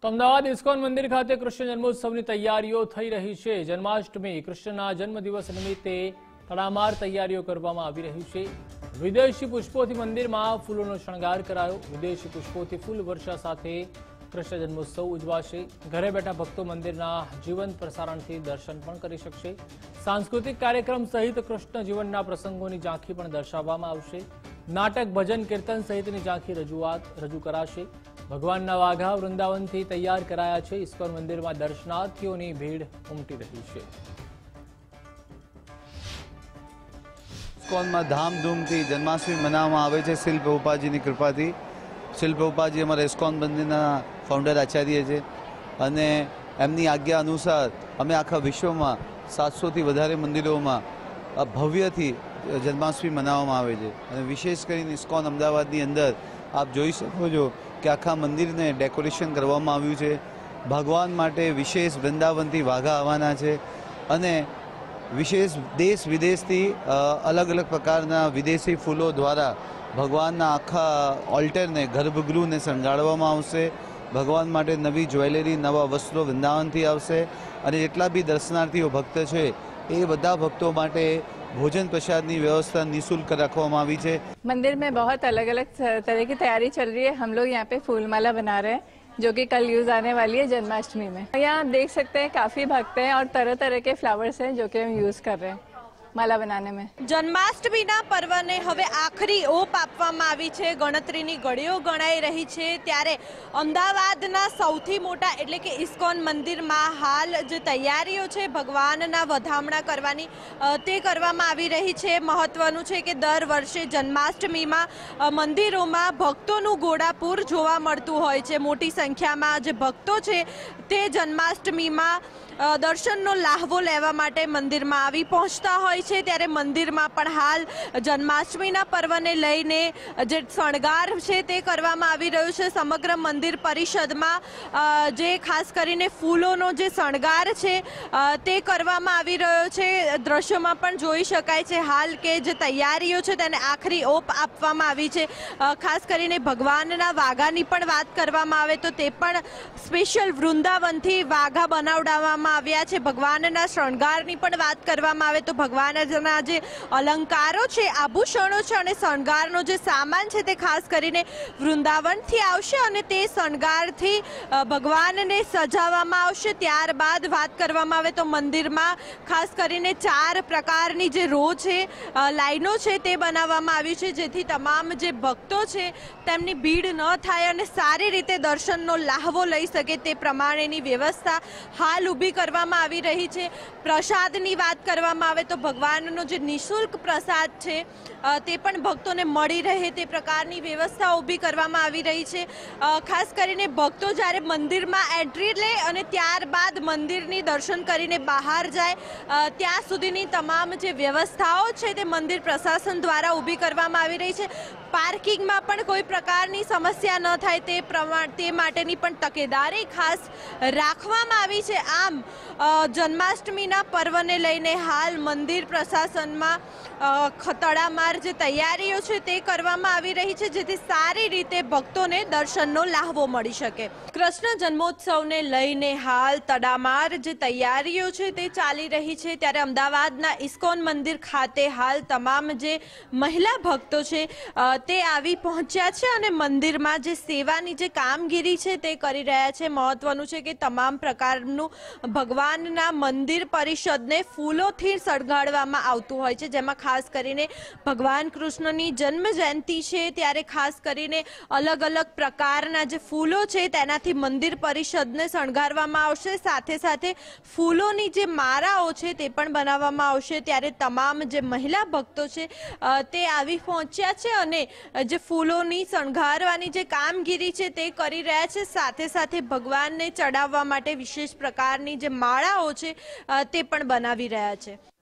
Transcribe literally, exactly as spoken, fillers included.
તો અમદાવાદ ઇસ્કોન મંદિર ખાતે કૃષ્ણ જન્મોત્સવની તૈયારીઓ થઈ રહી છે। જન્માષ્ટમી કૃષ્ણના જન્મદિવસ નિમિત્તે તડામાર તૈયારીઓ કરવામાં આવી રહી છે। વિદેશી પુષ્પોથી મંદિરમાં ફૂલોનો શણગાર કરાયો। વિદેશી પુષ્પોથી ફૂલ વર્ષા સાથે કૃષ્ણ જન્મોત્સવ ઉજવાશે। ઘરે બેઠા ભક્તો મંદિરના જીવંત પ્રસારણથી દર્શન પણ કરી શકશે। સાંસ્કૃતિક કાર્યક્રમ સહિત કૃષ્ણ જીવનના પ્રસંગોની ઝાંખી પણ દર્શાવવામાં આવશે। નાટક, ભજન, કીર્તન સહિતની ઝાંખી રજૂઆત રજૂ કરાશે। ભગવાનના વાઘા વૃંદાવનથી તૈયાર કરાયા છે। ઇસ્કોન મંદિરમાં દર્શનાર્થીઓની ભીડ ઉમટી રહી છે। ઇસ્કોનમાં ધામધૂમથી જન્માષ્ટમી મનાવવામાં આવે છે શિલ પ્રભુપાદજીની કૃપાથી। શિલ પ્રભુપાદજી અમારા ઇસ્કોન મંદિરના ફાઉન્ડર આચાર્ય છે અને એમની આજ્ઞા અનુસાર અમે આખા વિશ્વમાં સાતસોથી વધારે મંદિરોમાં ભવ્યથી જન્માષ્ટમી મનાવવામાં આવે છે અને વિશેષ કરીને ઇસ્કોન અમદાવાદની અંદર આપ જોઈ શકો છો કે આખા મંદિરને ડેકોરેશન કરવામાં આવ્યું છે। ભગવાન માટે વિશેષ વૃંદાવનથી વાઘા આવવાના છે અને વિશેષ દેશ વિદેશથી અલગ અલગ પ્રકારના વિદેશી ફૂલો દ્વારા ભગવાનના આખા ઓલ્ટરને ગર્ભગૃહને શણગારવામાં આવશે। ભગવાન માટે નવી જ્વેલરી, નવા વસ્ત્રો વૃંદાવનથી આવશે અને જેટલા બી દર્શનાર્થીઓ ભક્ત છે એ બધા ભક્તો માટે भोजन प्रसाद की व्यवस्था निःशुल्क रखवामां आवी छे। मंदिर में बहुत अलग अलग तरह की तैयारी चल रही है। हम लोग यहाँ पे फूलमाला बना रहे हैं जो कि कल यूज आने वाली है जन्माष्टमी में। यहाँ देख सकते हैं काफी भक्त हैं और तरह तरह के फ्लावर्स हैं जो कि हम यूज कर रहे हैं माला बनाने में। जन्माष्टमीना पर्वने हवे आखरी ओप आपवामां आवी छे। गणतरीनी घड़ीओ गणाई रही छे त्यारे अमदावादना सौथी मोटा एटले के इस्कोन मंदिरमां हाल जे तैयारीओ छे भगवानना वधामणा करवानी ते करवामां आवी रही छे। महत्वनुं छे के दर वर्षे जन्माष्टमीमां मंदिरोमां भक्तोनुं घोड़ापूर जोवा मळतुं होय छे। मोटी संख्यामां जे भक्तो छे ते जन्माष्टमीमां दर्शननो लाहवो लेवा माटे मंदिरमां आवी पहोंचता होय छे। त्यारे मंदिरमां पण हाल जन्माष्टमीना पर्वने लईने जे शणगार छे ते करवामां आवी रह्यो छे। समग्र मंदिर परिषदमां जे खास करीने फूलोनो जे शणगार छे ते करवामां आवी रह्यो छे। दृश्योमां पण जोई शकाय छे हाल के जे तैयारीओ छे तेने आखरी ओप आपवामां आवी छे। खास करीने भगवानना वाघानी पण वात करवामां आवे तो ते पण स्पेशियल वृंदावनथी वाघा बनावडाववामां આવ્યા છે। ભગવાનના શણગારની પણ વાત કરવામાં આવે તો ભગવાનના જે અલંકારો છે, આભૂષણો છે અને શણગારનો જે સામાન છે તે ખાસ કરીને વૃંદાવનથી આવશે અને તે શણગારથી ભગવાનને સજાવવામાં આવશે। ત્યારબાદ વાત કરવામાં આવે તો મંદિરમાં ખાસ કરીને ચાર પ્રકારની જે રો છે, લાઈનો છે તે બનાવવામાં આવી છે જેથી તમામ જે ભક્તો છે તેમની ભીડ ન થાય અને સારી રીતે દર્શનનો લાહવો લઈ શકે તે પ્રમાણેની વ્યવસ્થા હાલ ઊભી કરવામાં આવી રહી છે। પ્રસાદની વાત કરવામાં આવે તો ભગવાનનો જે નિઃશુલ્ક પ્રસાદ છે તે પણ ભક્તોને મળી રહે તે પ્રકારની વ્યવસ્થા ઊભી કરવામાં આવી રહી છે। ખાસ કરીને ભક્તો જ્યારે મંદિરમાં એન્ટ્રી લે અને ત્યારબાદ મંદિરની દર્શન કરીને બહાર જાય ત્યાં સુધીની તમામ જે વ્યવસ્થાઓ છે તે મંદિર પ્રશાસન દ્વારા ઊભી કરવામાં આવી રહી છે। પાર્કિંગમાં પણ કોઈ પ્રકારની સમસ્યા ન થાય તે પ્રમાણ તે માટેની પણ તકેદારી ખાસ રાખવામાં આવી છે। આમ જન્માષ્ટમીના પર્વને લઈને હાલ મંદિર પ્રશાસનમાં તડામાર જે તૈયારીઓ છે તે કરવામાં આવી રહી છે જેથી સારી રીતે ભક્તોને દર્શનનો લાહવો મળી શકે। કૃષ્ણ જન્મોત્સવને લઈને હાલ તડામાર જે તૈયારીઓ છે તે ચાલી રહી છે ત્યારે અમદાવાદના ઇસ્કોન મંદિર ખાતે હાલ તમામ જે મહિલા ભક્તો છે તે આવી પહોંચ્યા છે અને મંદિરમાં જે સેવાની જે કામગીરી છે તે કરી રહ્યા છે। મહત્વનું છે કે તમામ પ્રકારનું ભગવાનના મંદિર પરિષદને ફૂલોથી શણગારવામાં આવતું હોય છે જેમાં ખાસ કરીને ભગવાન કૃષ્ણની જન્મ જયંતિ છે ત્યારે ખાસ કરીને અલગ અલગ પ્રકારના જે ફૂલો છે તેનાથી મંદિર પરિષદને શણગારવામાં આવશે। સાથે સાથે ફૂલોની જે માળાઓ છે તે પણ બનાવવામાં આવશે। ત્યારે તમામ જે મહિલા ભક્તો છે તે આવી પહોંચ્યા છે અને જે ફૂલોની શણગારવાની જે કામગીરી છે તે કરી રહ્યા છે। સાથે સાથે ભગવાનને ચડાવવા માટે વિશેષ પ્રકારની જે માળાઓ છે તે પણ બનાવી રહ્યા છે।